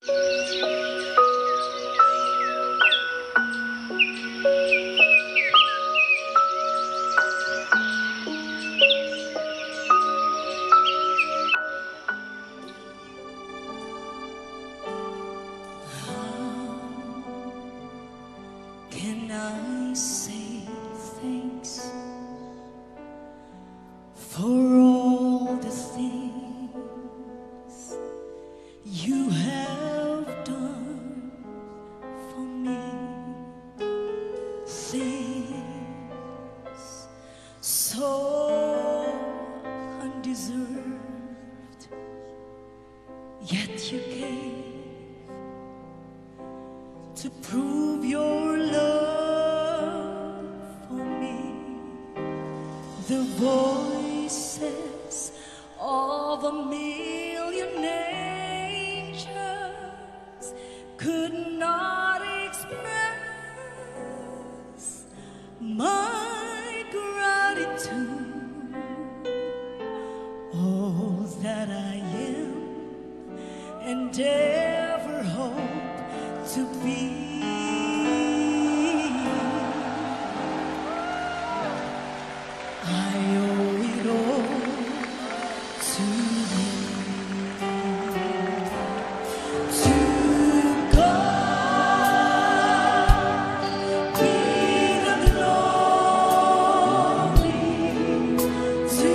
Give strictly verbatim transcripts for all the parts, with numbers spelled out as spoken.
Can I say thanks for all the things you have done for me? Things so undeserved, yet you gave to prove your love for me. The voices of a million angels could not express my gratitude. All that I am and ever hope to be, I owe it all to you. To God be the glory. To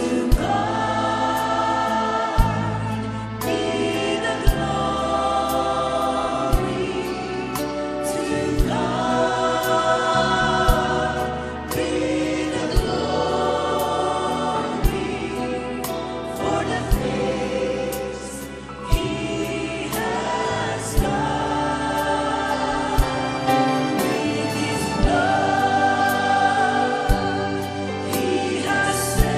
God be the glory. To God be the glory for the things He has done. With His love, He has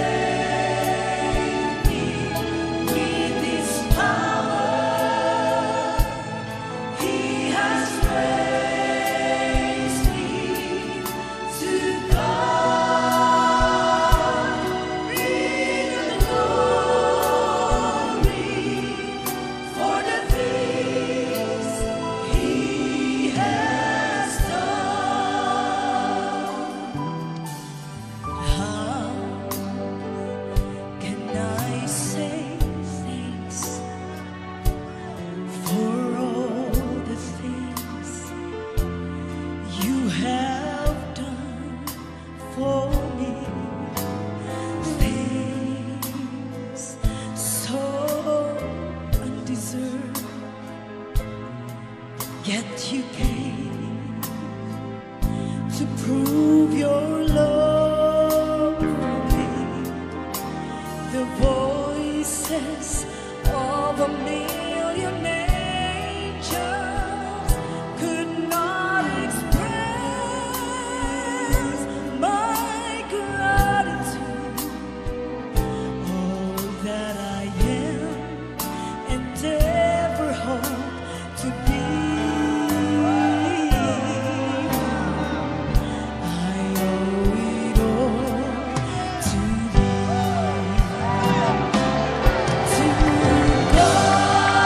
saved me. With His power, He has raised me. To God be the glory for the things He has done. How can I say thanks for all the things you have done for me? Things so undeserved, yet you came to prove your love for me. The voices of a million angels could not express my gratitude. All that I am and ever hope to be, I owe it all to you. To God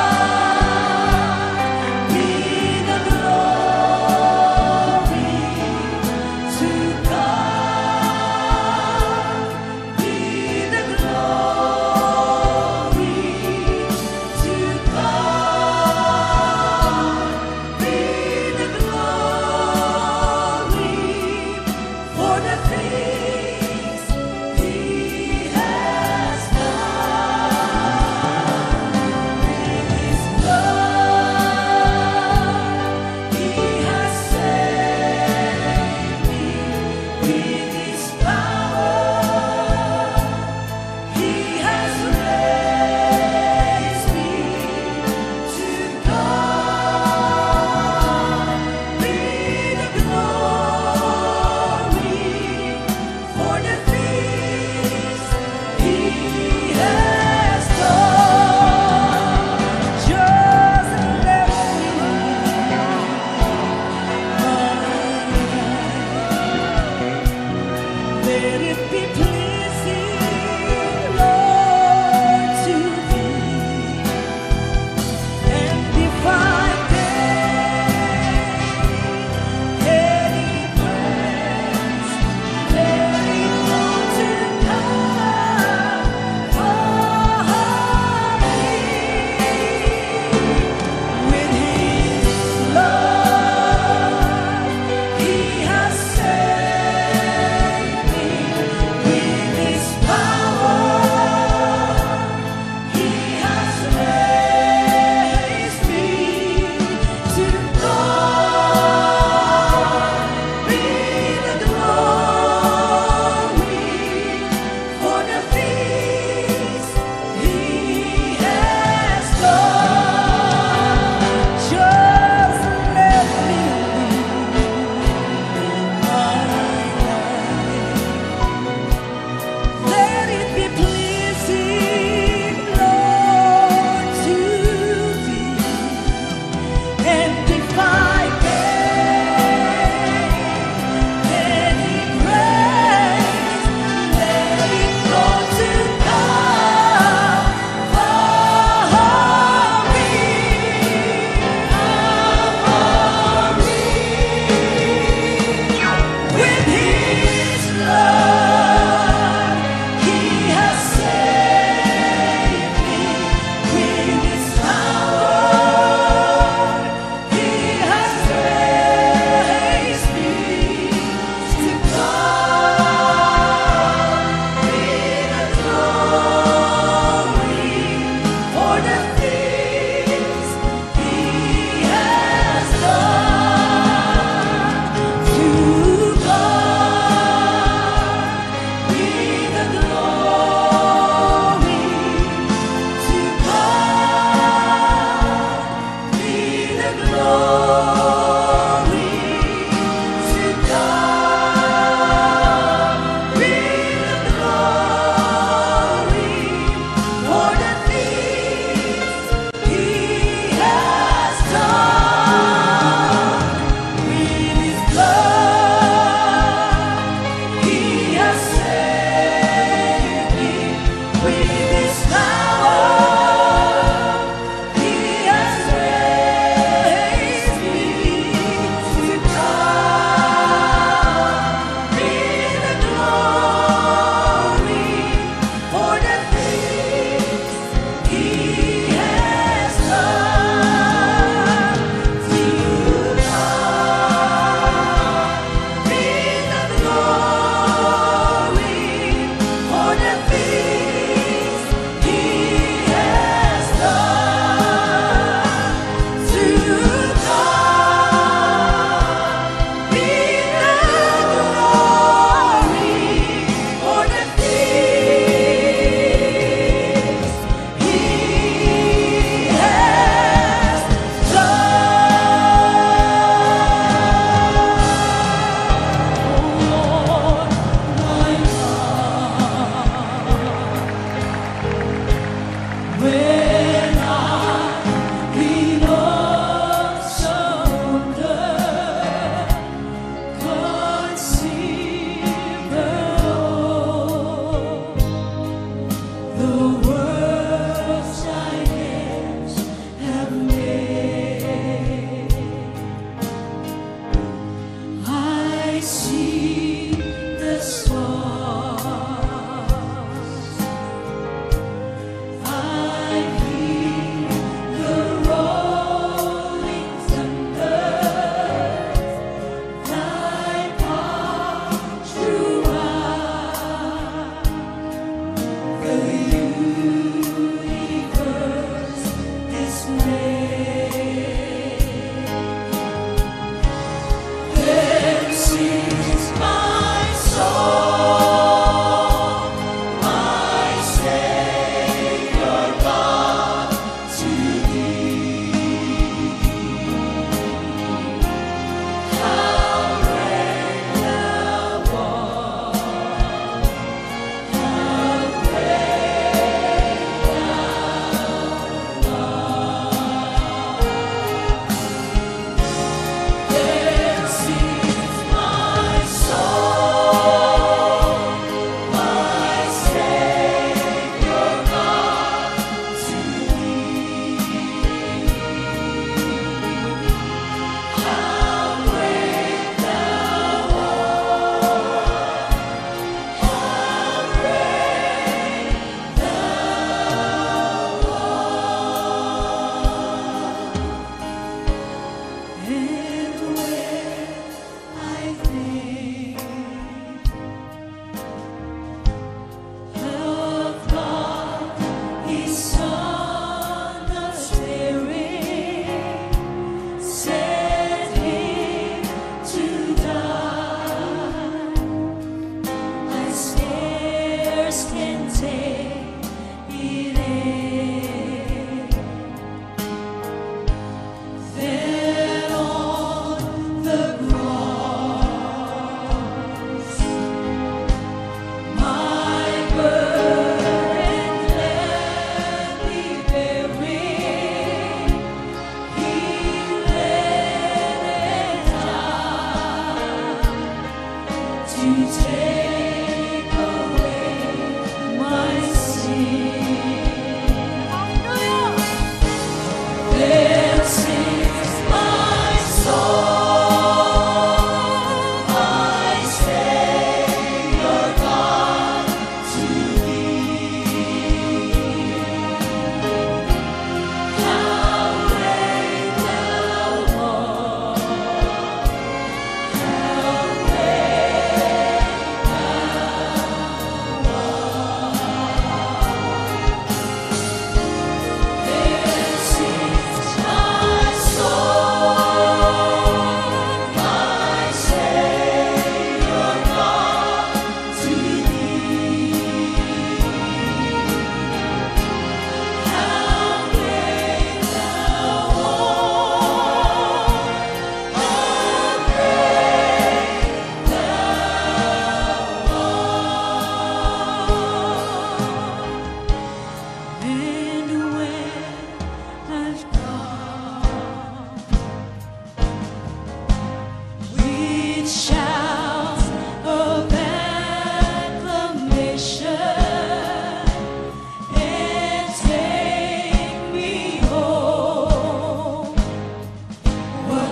He has raised me.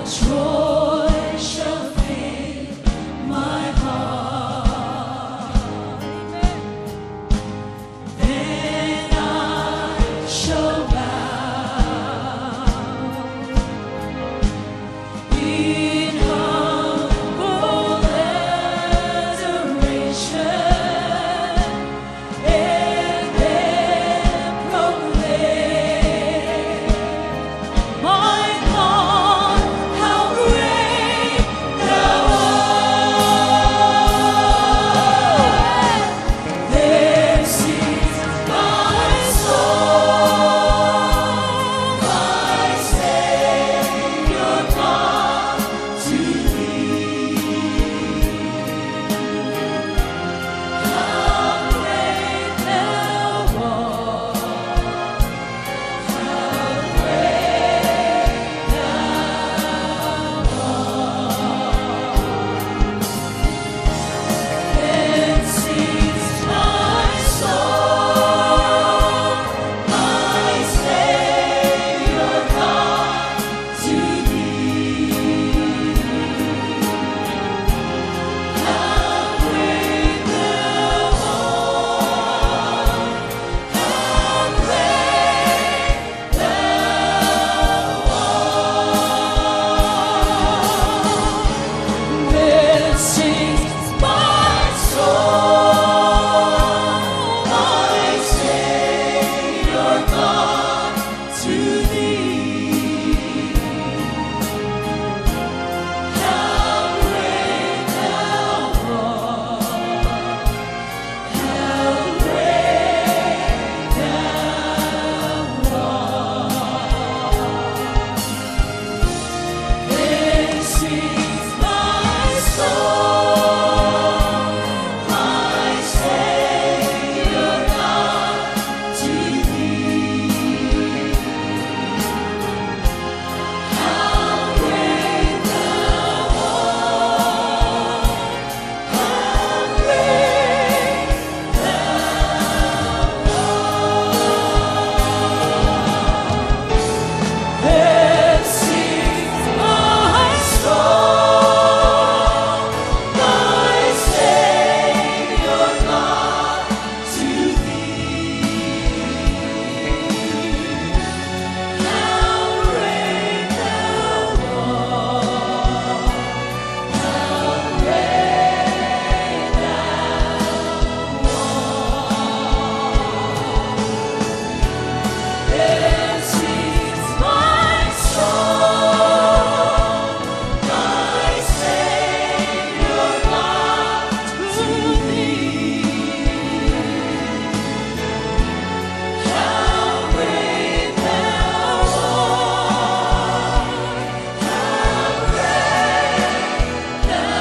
joy shall fill my heart. Then I shall bow in humble adoration and then proclaim, my God, how great Thou art. Then sings my soul, my Savior God, to Thee. How great Thou art, how great Then sings my soul, my Savior God, to Thee. How great Thou art, how great Then sings my soul, my Savior God, to Thee. How great Thou art, how great Thou art. Then sings my soul, my Savior God, to Thee. How great Thou art, how great Then sings my soul, my Savior God, to Thee. How great Thou art, how great Then sings my soul, my Savior God, to Thee. How great Thou art, how great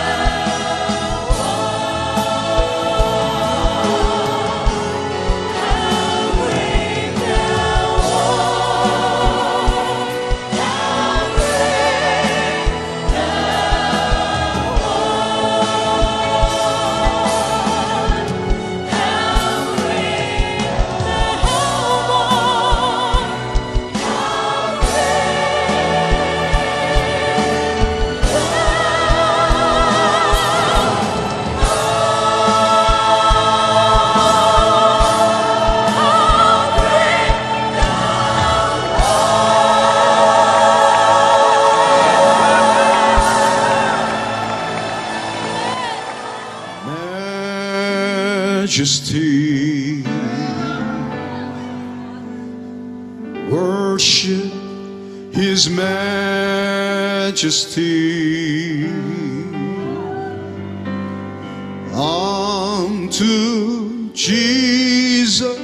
Majesty, worship His majesty. Unto Jesus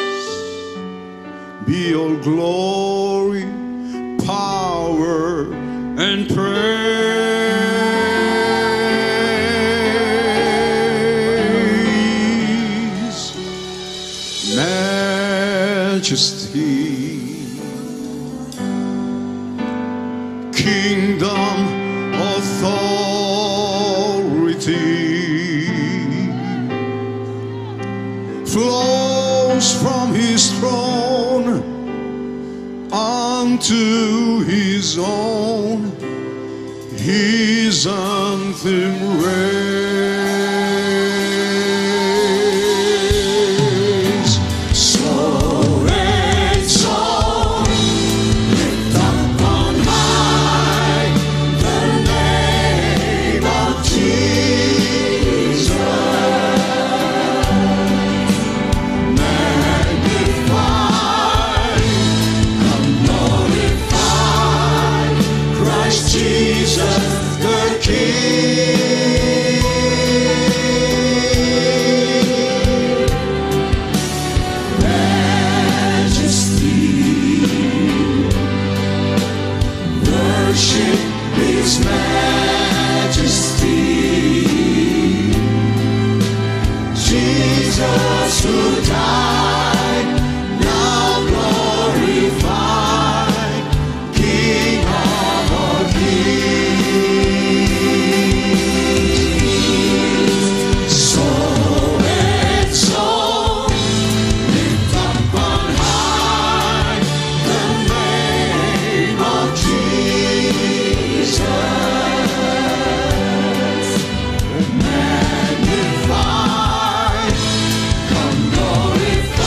be all glory, power, and praise. Majesty, kingdom, authority flows from His throne unto His own. His anthem raise. So and so, lift up on high the name of Jesus. Magnify, come glorify Christ Jesus the King. Majesty, worship His majesty. Jesus who died, now glorified, King of all kings. So and so, lift up on high the name of Jesus. Magnify, come glorify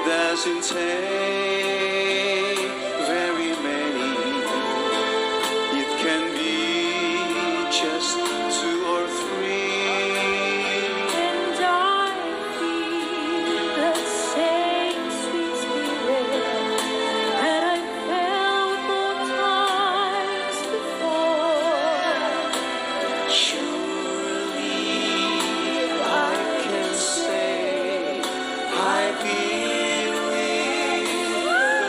doesn't take very many. It can be just two or three. And I feel the same sweet spirit that I felt more times before. Surely I can say I believe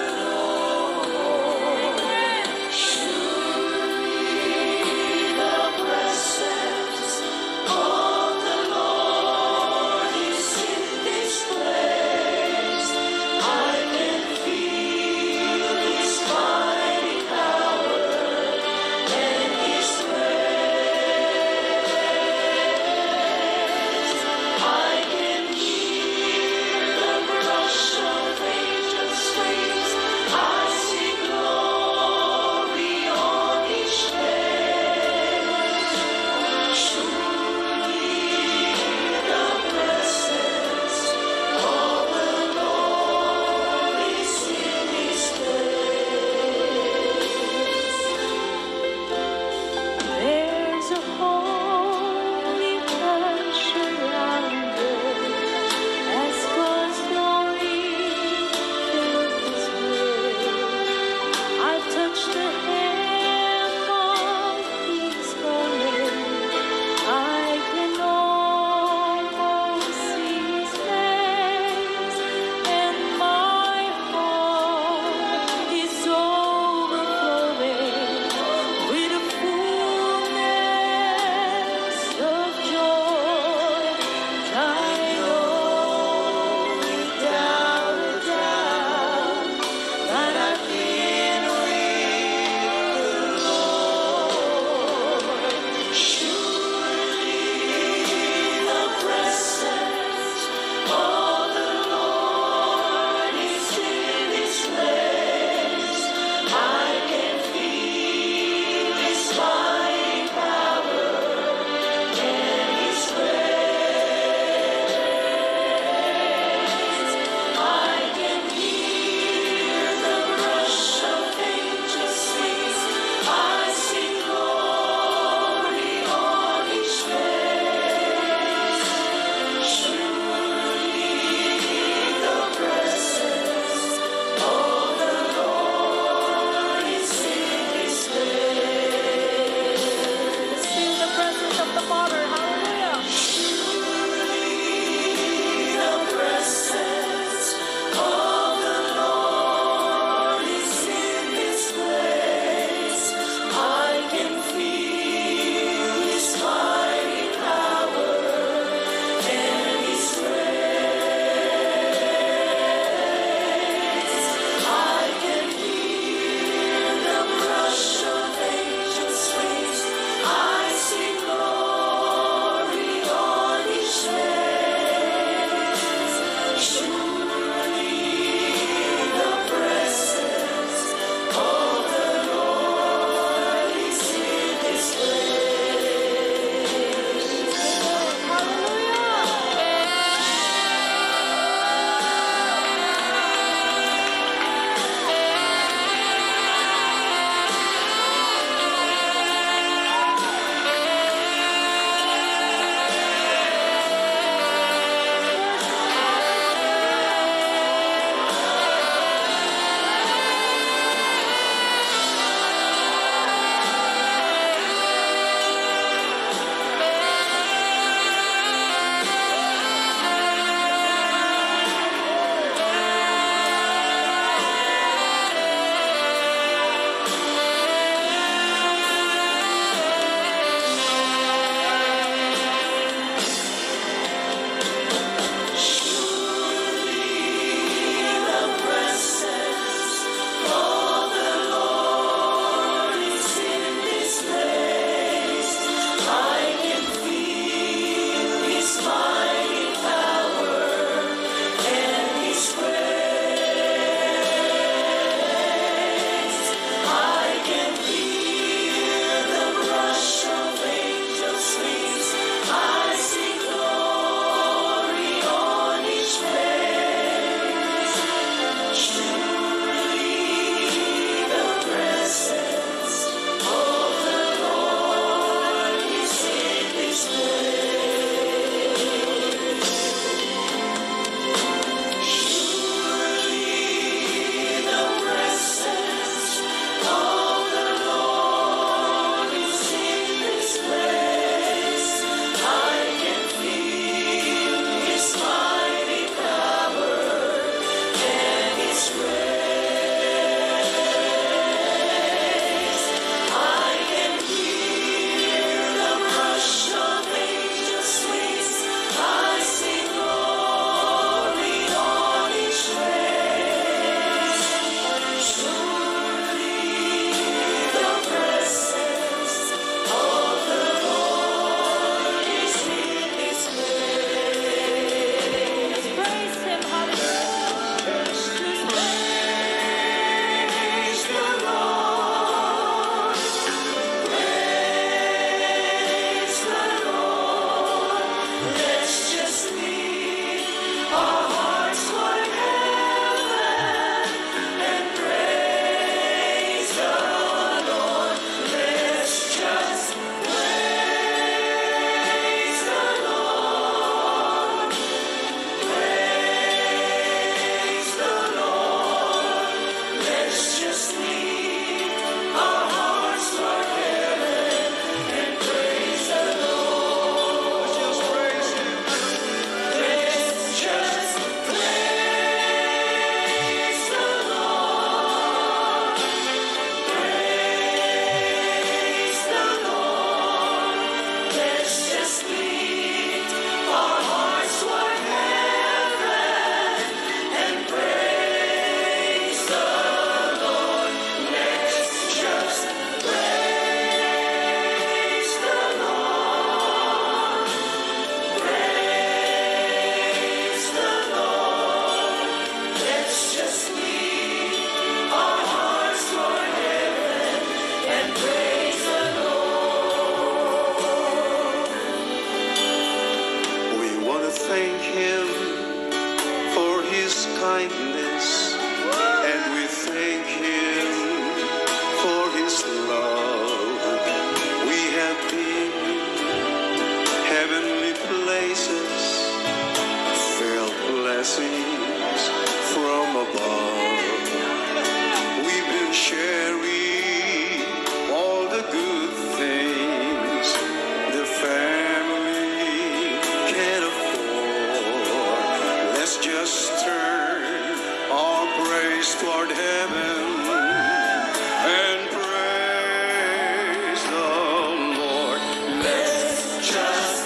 blessings from above. We've been sharing all the good things the family can afford. Let's just turn our praise toward heaven and praise the Lord. Let's just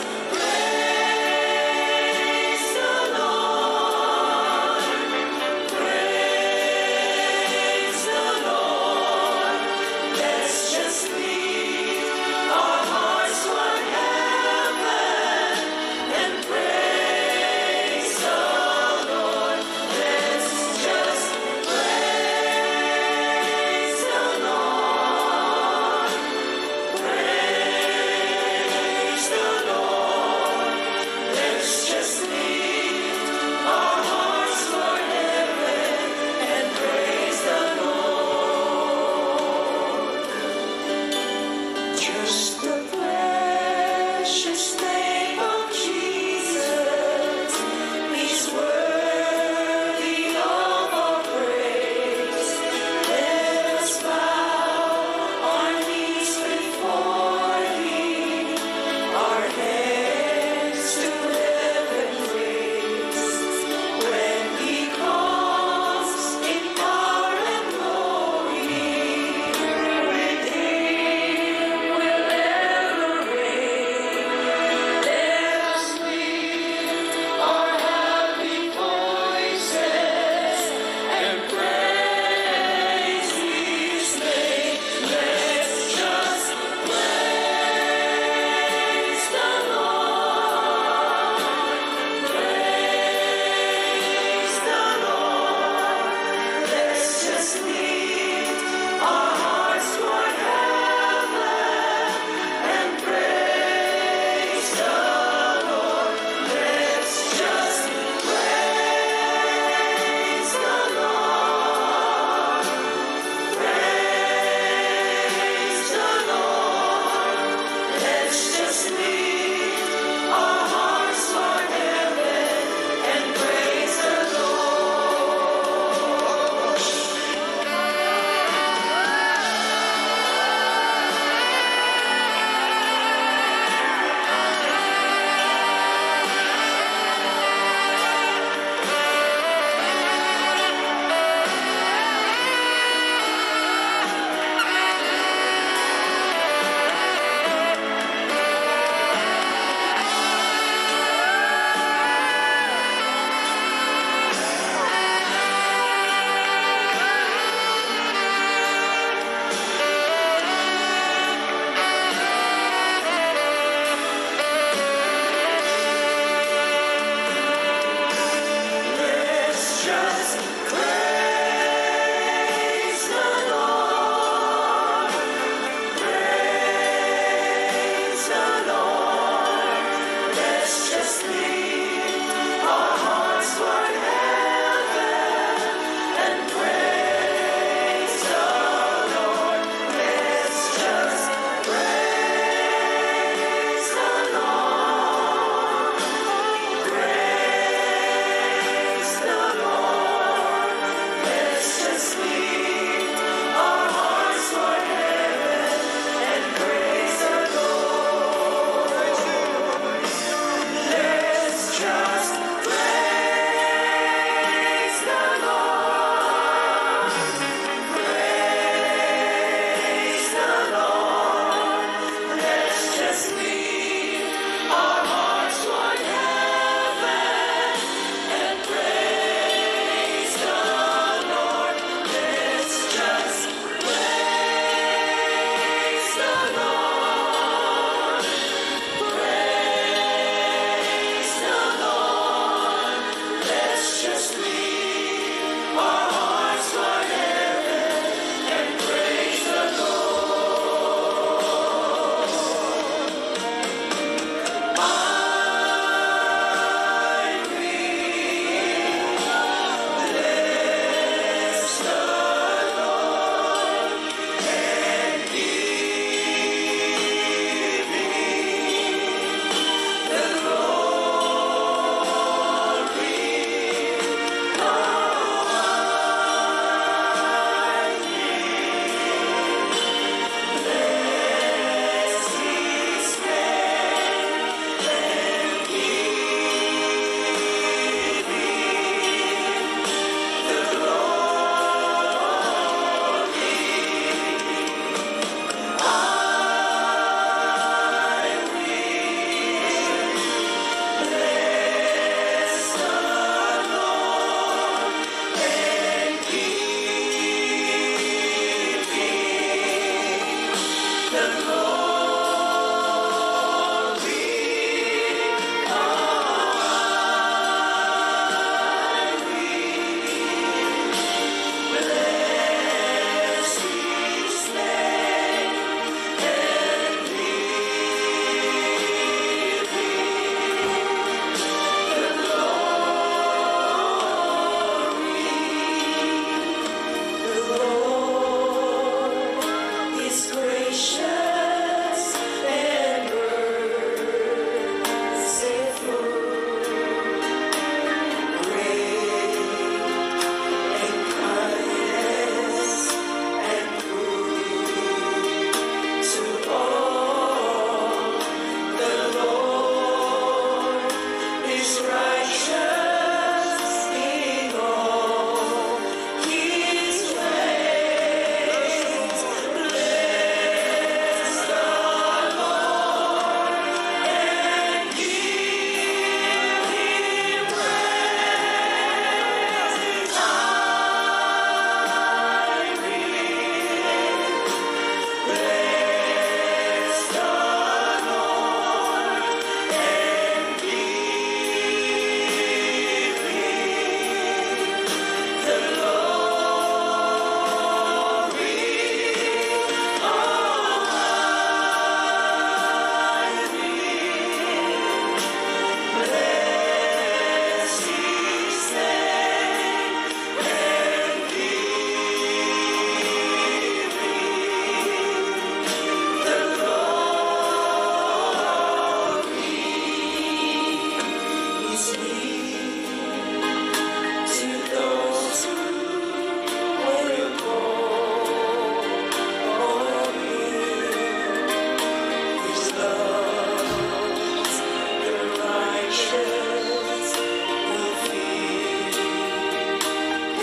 praise the Lord. Praise the Lord. Let's just leave our hearts toward heaven and praise the Lord. Let's just praise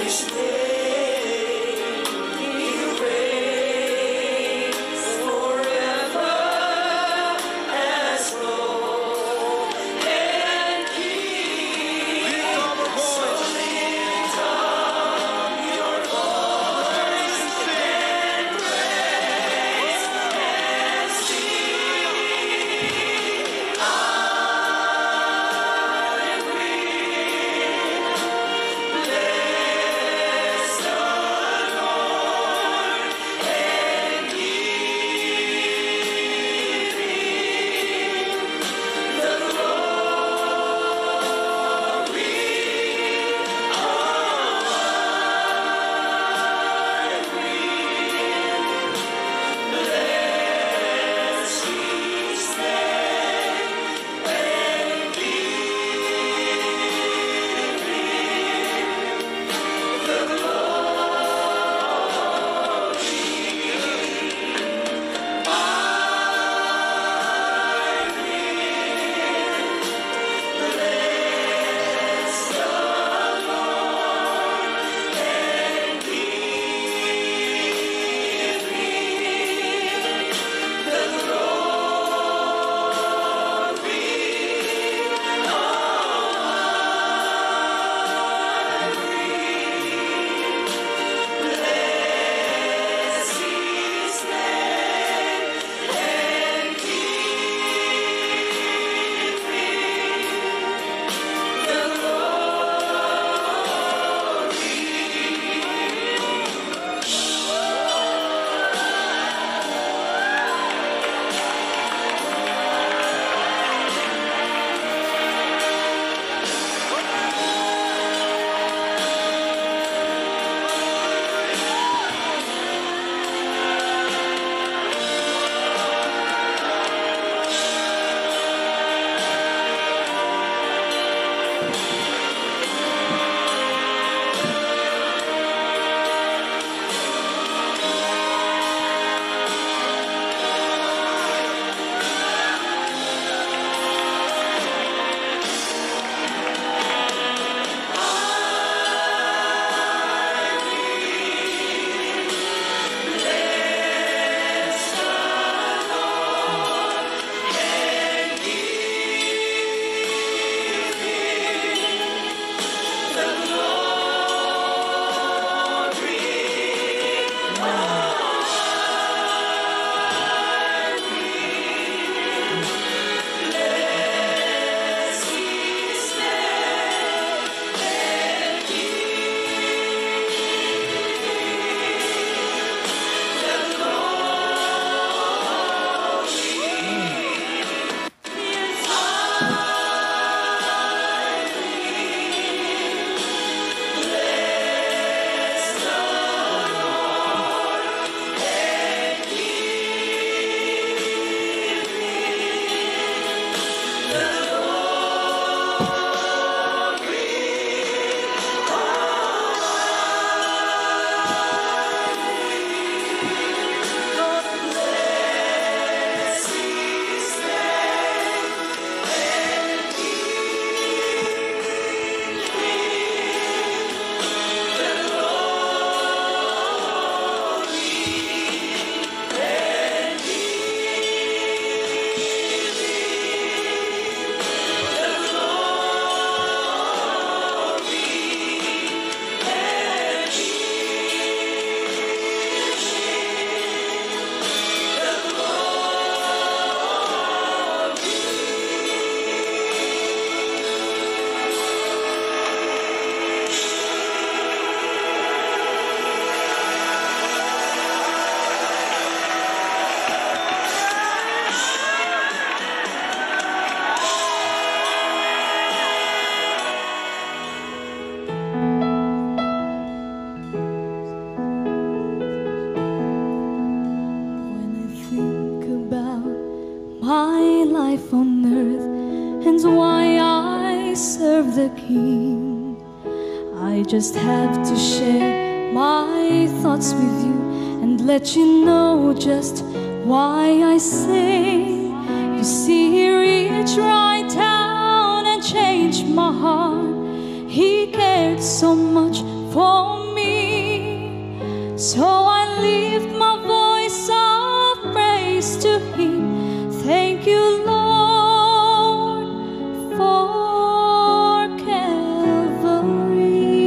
His name, He reigns forever as Lord and King. Lift up a voice. So lift up your voice and praise and sing. I will bless the Lord and give Him the glory. Bless His name and give Him the life on earth and why I serve the King. I just have to share my thoughts with you and let you know just why I sing. You see, He reached right down and changed my heart. He cared so much for me. So I lift my voice of praise to Him. Thank you, Lord, for Calvary.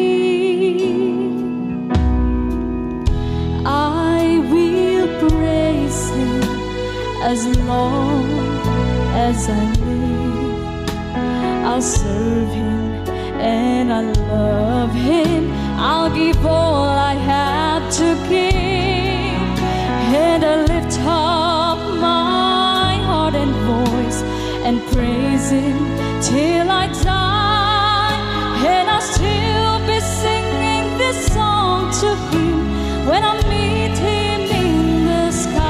I will praise Him as long as I live. I'll serve Him and I love Him. I'll give all I have to give, and I lift up my heart and voice and praise Him till I die. And I'll still be singing this song to Him when I meet Him in the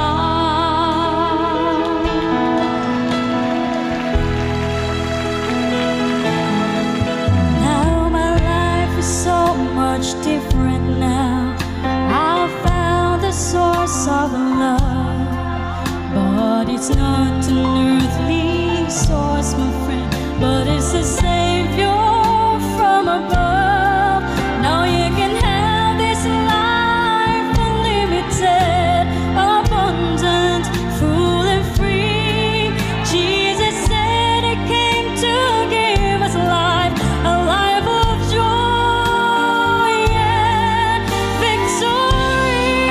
sky. Now my life is so much different now. I've found the source of love, but it's not an earthly source, my friend, but it's a Savior from above. Now you can have this life unlimited, abundant, full and free. Jesus said He came to give us life, a life of joy and victory.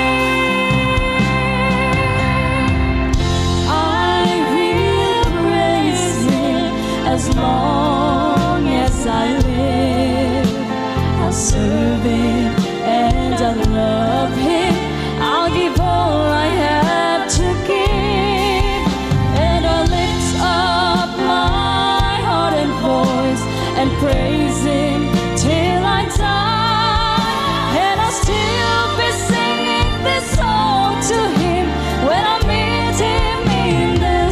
I will praise Him as long as I live. I'll serve Him and I love Him. I'll give all I have to give, and I'll lift up my heart and voice and praise Him till I die. And I'll still be singing this song to Him when I meet Him in the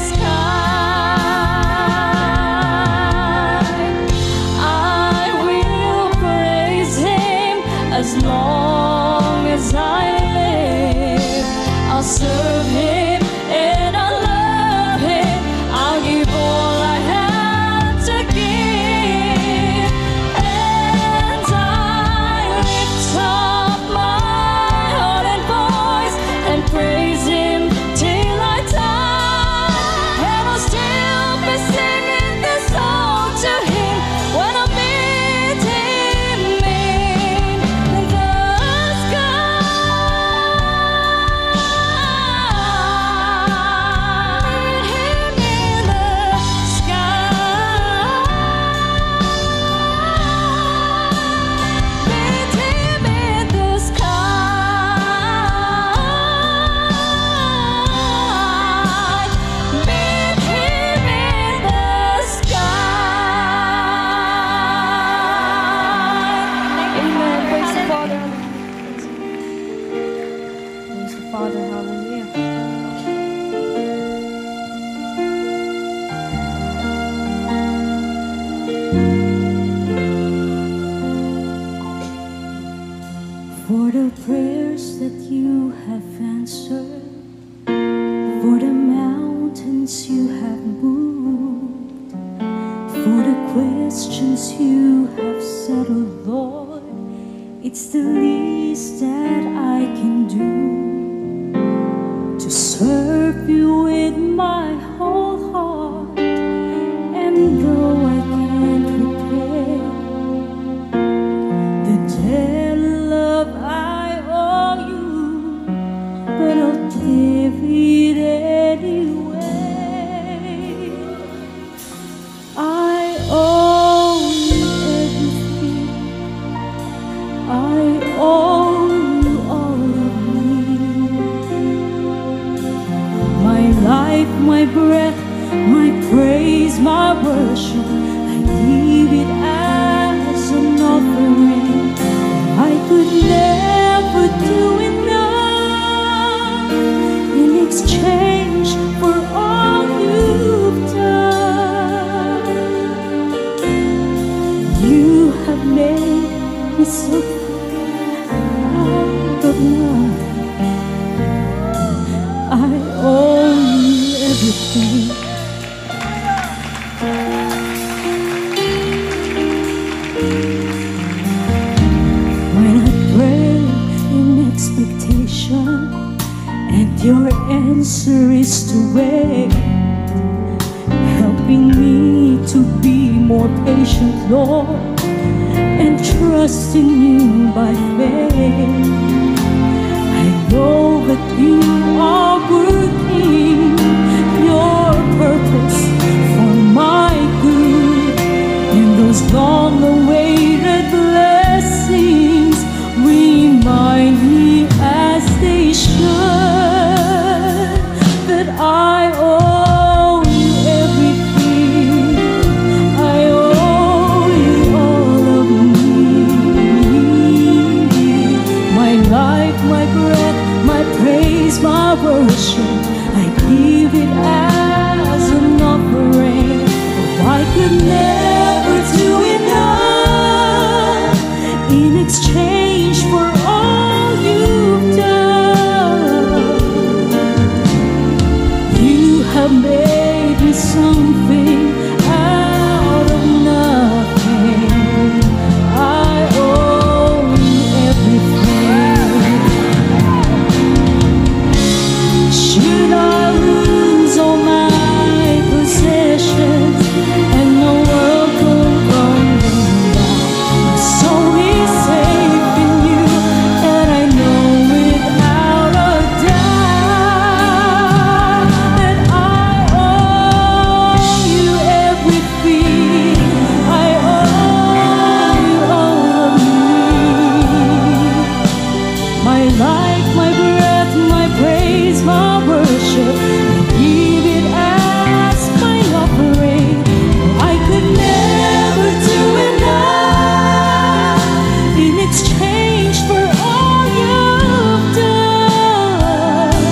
sky. I will praise Him as long as I live. I'll serve Him and I love Him. I'll give all I have to give, and I lift up my heart and voice and praise Him till I die. And I'll still be singing this song to Him when I meet Him in the sky. Meet Him in the sky. Meet Him in the sky. Meet Him in the sky. Amen. Praise the Father. Praise the Father. Hallelujah. For the prayers that you have answered, for the mountains you have moved, for the questions you have settled, Lord, it's the least that I can do to serve you with my whole heart. And though I can't repay the debt of love I owe you, but I'll give it anyway. I owe you everything. I owe you all of me. My life, my breath, my praise, my worship, I give it as an offering. I could never do enough in exchange for all you've done. You have made me so out of love. I owe you everything. Your answer is to wait, helping me to be more patient, Lord, and trust in you by faith. I know that you are working your purpose for my good, and those long-awaited blessings remind me as they should that I owe you everything. I owe you all of me. My life, my breath, my praise, my worship, I give it as an offering. Oh, I could never do enough in exchange for all you've done. You have made me something out of nothing. I owe you everything. Should I lose all my possessions and the world come crumbling down, my soul is safe in you, and I know without a doubt that I owe you everything. I owe you all of me. My life, my breath, my praise, my worship, I give it as my offering. I could never do enough in exchange for all you've done.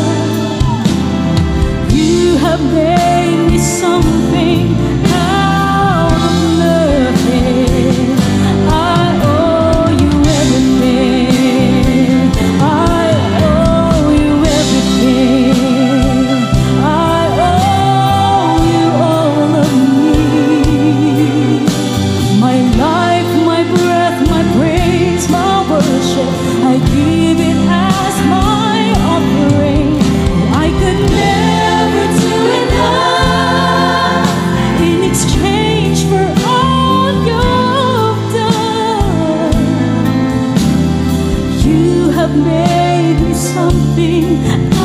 You have made me something out of nothing. I owe you everything. I owe you everything. I owe you all of me. My life, my breath, my praise, my worship, I give it as my offering. I could never do enough in exchange for all you've done. You have made me something